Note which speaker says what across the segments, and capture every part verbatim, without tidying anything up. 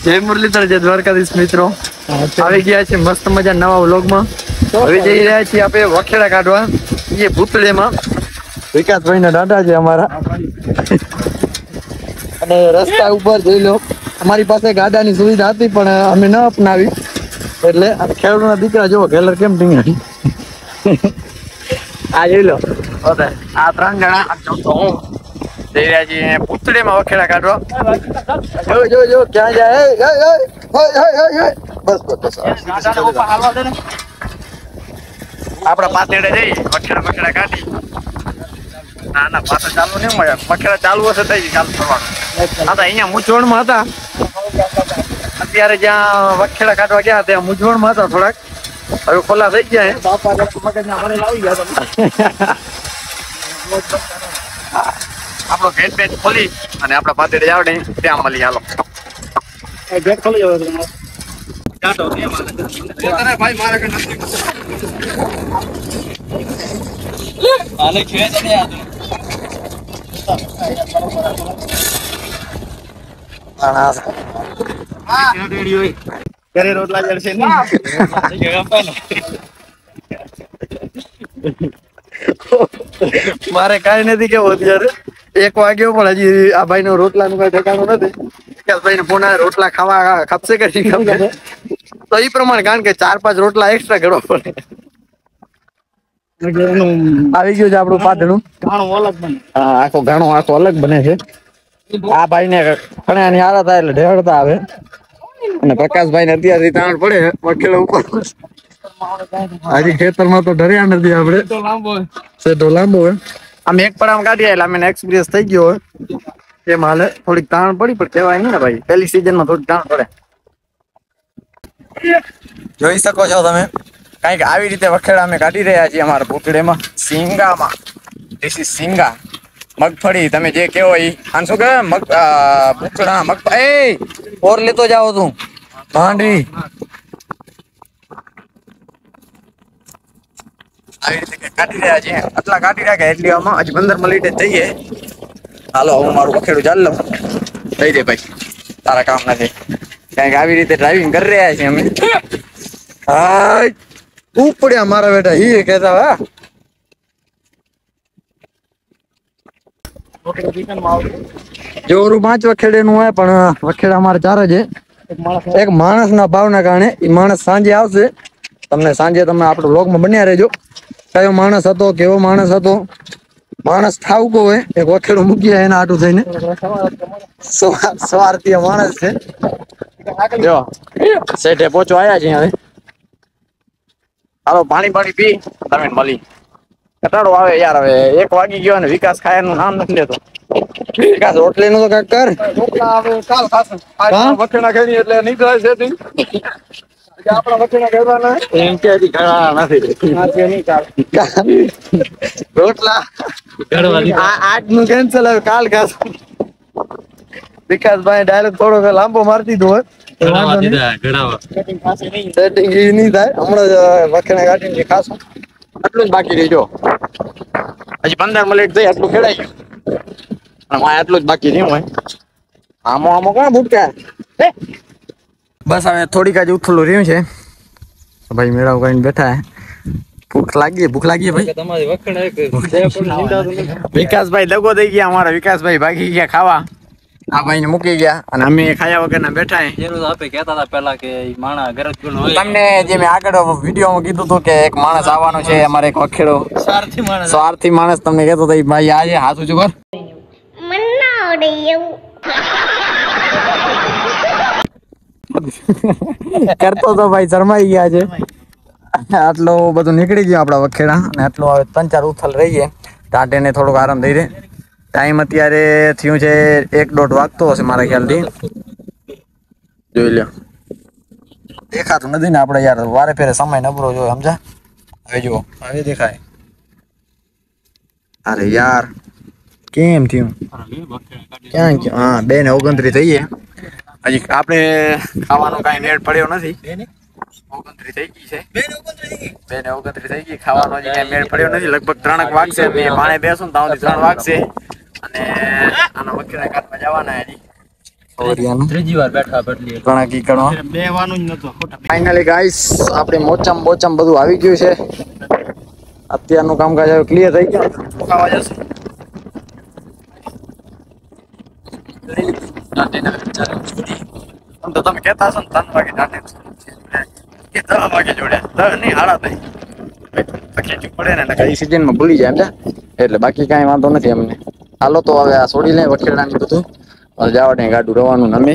Speaker 1: જય મુરલીધર, જય દ્વારકાધીશ મિત્રો. આવી ગયા છે મસ્ત મજા નવા વ્લોગમાં. હવે જઈ રહ્યા છીએ આપણે વખેડા કાઢવા એ ભૂતળેમાં. વિકાસભાઈ ના દાદા છે અમારા. અને રસ્તા ઉપર જોઈ લો, અમારી પાસે ગાડાની સુવિધા હતી પણ અમે ન અપનાવી, એટલે ખેડૂતના દીકરા જોવો ખેલર કેમ ટીંગાડી. આ જોઈ લો, આ ત્રણ જણા હું જઈ રહ્યા છીએ પૂતળીમાં વખેડા કાઢવા. જો જો જો ક્યાં જાય? બસ બસ બસ આપડા પાતેડે જઈ વખેડા વખેડા કાઢી. ના ના પાછા ચાલુ નહીં મળે, વખેડા ચાલુ હશે તો ચાલુ કરવાનું. હા તો અહીંયા મૂંઝવણમાં હતા અત્યારે, જ્યાં વખેડા કાઢવા ગયા ત્યાં મૂંઝવણમાં હતા થોડાક. હવે ખોલા થઈ ગયા આપણો ગેટ બેટ ખોલી અને આપડા પાતેડે જાવ ને ત્યાં મળી. હાલો ગેટ ખોલી જાવ ભાઈ મારા ઘરે રોટલા જડશે મારે કઈ નથી કેવું અત્યારે. એક વાગ્યો પણ હજી આ ભાઈ નો રોટલા નું કઈ ઠેકાણું નથી. ભાઈ ને પોના રોટલા ખાવા ખપશે કે નહીં ખપશે તો એ પ્રમાણે, કારણ કે ચાર પાંચ રોટલા એક્સ્ટ્રા કરવા પડે. આવી ગયું છે આપણું પાટણું. હા, આખો ઘાણો આખો અલગ બને છે. આ ભાઈ ને ખણ્યા ની હારા થાય એટલે ઢેળતા આવે. અને પ્રકાશભાઈ ને અત્યારથી તાણ પડે વખેડા ઉપર. હજી ખેતરમાં તો ઢર્યા નથી આપડે, સેટો લાંબો હોય. આમ એક પડામ કાઢી એટલે અમે એક્સપિરિયન્સ થઈ ગયો હોય એમ હાલે. થોડીક તાણ પડી પણ કહેવાય નહીં ને ભાઈ, પેલી સીઝન માં થોડીક તાણ પડે. જોઈ શકો છો તમે, કઈક આવી રીતે વખેડા અમે કાઢી રહ્યા છીએ અમારા પૂતળેમાં. સિંગામાં ધીસ ઇઝ સિંગા મગફળી, તમે જે કેવો ઈ આને શું કહે મગ પૂતળા મગ. એ ઓર લેતો જાઓ તું ભાંડવી. આવી રીતે કાઢી રહ્યા છીએ. આટલા કાઢી રહ્યા એટલી આમાં હજી પંદર મિનિટ જઈએ. હાલો હું મારું વખેડું ચાલ લઉં. દઈ દે ભાઈ, તારા કામ નથી. કઈક આવી રીતે ડ્રાઇવિંગ કરી રહ્યા છીએ અમે. હા ઉપડ્યા મારા બેટા ઈ કેતા હા. જોરું પાંચ વખેડે નું હોય પણ વખેડા અમારે ચાર જ. એક માણસ ના ભાવ ના કારણે એ માણસ સાંજે આવશે. તમને સાંજે તમે આપણો વ્લોગમાં બન્યા રહેજો. કયો માણસ હતો, કેવો માણસ હતો. માણસ થાવકો હોય એક વખેડું મૂકી એના આટું થઈને. સ્વાર્થી માણસ છે. જો સેઠે પોચો આયા છે હવે. હાલો પાણી પાણી પી તમે મળી. કટાડો આવે યાર. હવે એક વાગી ગયો ને વિકાસ ખાય નું નામ નથી લેતો. વિકાસ રોટલી નું તો કાક કર. વખેડા ખાઈ એટલે નહીં થાય છે આપડા વખેડા ખાવાના એમ કે હજી ખાવાના નથી. રોટલા આજ નું કેન્સલ. હવે કાલ ખાસ. વિકાસભાઈ ડાયરેક્ટ થોડો લાંબો મારી દીધો હોય. સેટિંગ નહીં થાય હમણાં જ વખેડા કાઢીને ખાશું. આટલું જ બાકી રહીજો. હજી પંદર મિનિટ થઈ આટલું ખેડાઈ ગયું. આટલું જ બાકી રહ્યું હોય. આમો આમો કોણ ભૂટકા. બસ હવે થોડીક જ ઉથલું રહ્યું છે ભાઈ. મેળાવ કરીને બેઠા. ભૂખ લાગી ભૂખ લાગી ભાઈ. વિકાસભાઈ દગો દઈ ગયા. અમારા વિકાસભાઈ ભાગી ગયા ખાવા. આ ભાઈ ને મૂકી ગયા અને અમે ખાયા વગર ના બેઠા. તમને જે મેં આગળ વિડીયોમાં કીધું હતું કે એક માણસ આવવાનો છે અમારે, એક વખેડો સ્વાર્થી માણસ. તમને કહેતો હતો ભાઈ આજે હાથ ઊંચું કર. કરતો તો ભાઈ શરમાઈ ગયા છે. આટલું બધું નીકળી ગયું આપડા વખેડા અને આટલું હવે ત્રણ ચાર ઉથલ રહીએ. ટાટે ને થોડોક આરામ થઈ રહે. ટાઈમ અત્યારે થયું છે એક દોઢ વાગતો હશે મારા ખ્યાલથી. જોઈ લો દેખાતું નથી ને આપડે યાર. વારે ફેરે સમય નબળો જોયો સમજા. હવે જુઓ હવે દેખાય. અરે યાર કેમ થયું ક્યાં ગયું? હા બે ને ઓગણત્રીસ થઈએ. હજી આપણે ખાવાનું કઈ મેળ પડ્યો નથી. ઓગણત્રીસ થઈ ગઈ છે. બે ને ઓગણત્રીસ થઈ ગઈ. ખાવાનો હજી કઈ મેળ પડ્યો નથી. લગભગ ત્રણ વાગશે. પાણી બેસું ને ત્યાં ત્રણ વાગશે. અને આના વખેડા કાઢવા જવાના હજી. ઓરિયાનો
Speaker 2: ત્રીજી વાર બેઠા બદલી
Speaker 1: ઘણા કીકણો
Speaker 2: બેવાનું જ નતો ખોટા.
Speaker 1: ફાઇનલી ગાઈસ આપણે મોચમ બોચમ બધું આવી ગયું છે. અત્યારનું કામકાજ હવે ક્લિયર થઈ ગયું. ખાવા જશે આમ તો તમે કહેતા હશો ને ત્રણ વાગે દાંડે કે દસ વાગે જોડ્યા દસ નહીં હાડા થઈ ખેંચવું પડે ને એટલે કઈ સિઝનમાં ભૂલી જાય એમ એટલે બાકી કાંઈ વાંધો નથી અમને. હાલો તો હવે આ છોડી લે વખેડાને બધું જવા દે ગાડું રવાનું નમે.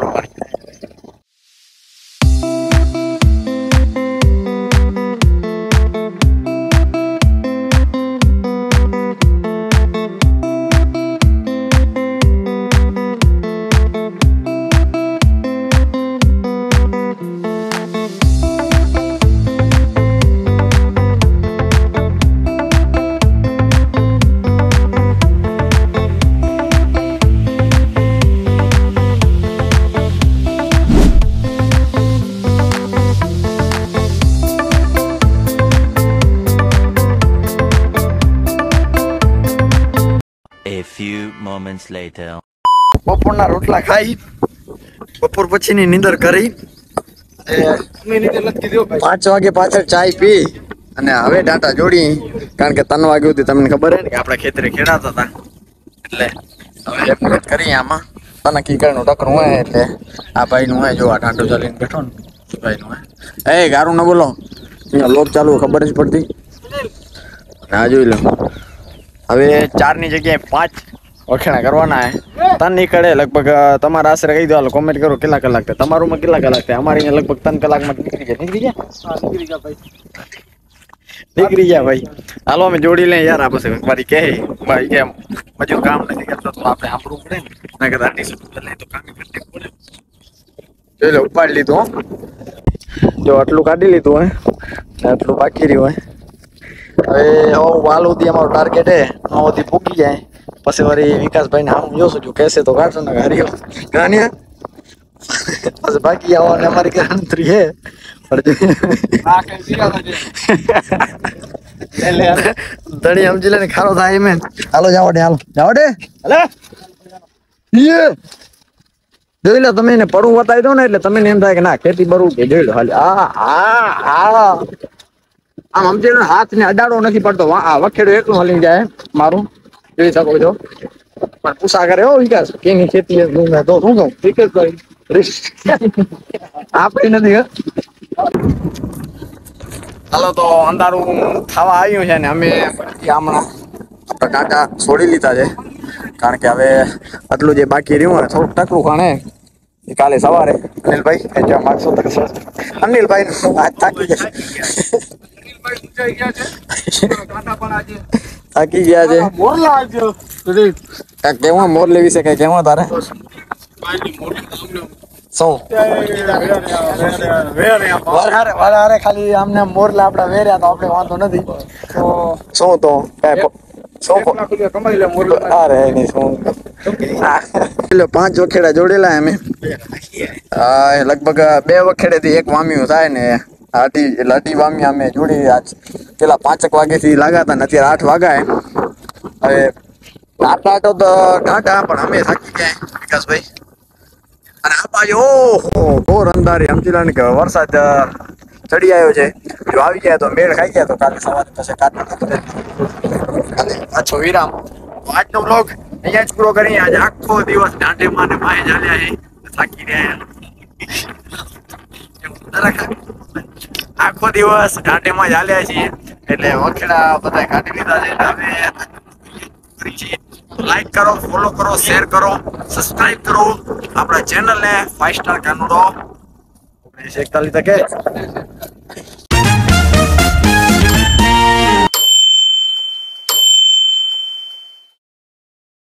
Speaker 3: A few moments later.
Speaker 1: બપોરના રોટલા ખાઈ બપોર પછીની નીંદર કરી પાંચ વાગે પાછળ ચાય પી અને હવે ડાટા જોડી કારણ કે ત્રણ વાગ્યા સુધી તમને ખબર હે ને કે આપણે ખેતરે ખેડાતા હતા એટલે હવે એક વખત કરી આમાં તને કીકરનું ટકરું હોય એટલે આ ભાઈનું હોય જો આ ટાંટો ચાલીને બેઠો ને ભાઈનું હોય એ ગારું ન બોલો અહીંયા લોક ચાલુ ખબર જ પડતી ના જોઈ લો હવે ચારની જગ્યાએ પાંચ વખેણા કરવાના હે તન નીકળે લગભગ તમારા આશરે કહી દો કોમેન્ટ કરો કેટલા કલાક થાય તમારુંમાં કેટલા કલાક થાય અમારી અહીંયા લગભગ ત્રણ કલાકમાં નીકળી જાય નીકળી જાય નીકળી ગયા ભાઈ નીકળી ગયા ભાઈ હાલો અમે જોડી લઈએ યાર આ પછી મારી કહે ભાઈ કે મજૂર કામ નથી કરતો તો આપણે સાંભળવું પડે ને ના કદાચ આર્ટિસ્ટ લે તો કામ કરવું પડે જોઈ લો ઉપાડી લીધું જો આટલું કાઢી લીધું હોય આટલું બાકી રહ્યું હોય હવે વાલ સુધી અમારું ટાર્ગેટ હે નવ સુધી પૂકી જાય પછી વળી વિકાસભાઈ ને આમ જોશું જો કહેશે તો કાઢશો ને હરિયો ગાનિયા પછી બાકી આવવાને અમારી ગણતરી હે ધણી સમજી લે ને ખારો થાય એમ હાલો જાવ દે હાલો જાવ દે હાલે જોઈ લો તમે એને પડું બતાવી દો ને એટલે તમે એમ થાય કે ના ખેતી બરવું કે જોઈ લો હાલ આ હા હા આમ સમજી લો હાથ ને અડાડો નથી પડતો આ વખેડો એકલું હલી જાય મારું જોઈ શકો છો પણ પૂછા કરે હો વિકાસ કેની ખેતી તો શું કહું વિકાસભાઈ આપડી નથી હાલો તો અંધારું થવા આવ્યું છે ને અમે હમણાં કાંટા છોડી લીધા છે કારણ કે હવે આટલું જે બાકી રહ્યું ને થોડુંક ટકરું ખાણે કાલે સવારે અનિલભાઈ કહેવા માગશો તો અનિલભાઈ આજ થાકી ગયા થાકી ગયા છે કેવા મોર લેવી છે કઈ કેવા તારે શું વરારે ખાલી આમને મોરલા આપડા વેર્યા તો આપણે વાંધો નથી શું તો અરે નહીં શું પાંચ વખેડા જોડેલા અમે લગભગ બે વખેડે થી એક વામ્યું થાય ને આટી એટલે અઢી વામી અમે જોડી આજ પેલા પાંચક વાગે થી લાગાતા ને અત્યારે આઠ વાગ્યા હવે આટલા આટો તો ટાટા પણ અમે થાકી ગયા વિકાસભાઈ અને આ બાજુ ઓહો ઘોર અંધારી સમજી લો ને કે વરસાદ ચડી આવ્યો છે જો આવી ગયા તો મેળ ખાઈ ગયા તો કાલે સવારે પછી કાઢી કાલે પાછો વિરામ આજનો બ્લોગ અહીંયા જ પૂરો કરી આજે આખો દિવસ દાંડીમાં ને માય ચાલ્યા છે થાકી રહ્યા આખો દિવસ દાંડીમાં ચાલ્યા છીએ એટલે વખેડા બધા કાઢી લીધા છે હવે લાઈક કરો ફોલો કરો શેર કરો સબસ્ક્રાઇબ કરો આપણા ચેનલને ફાઈવ સ્ટાર કાનુડો એકતાલીસ તકે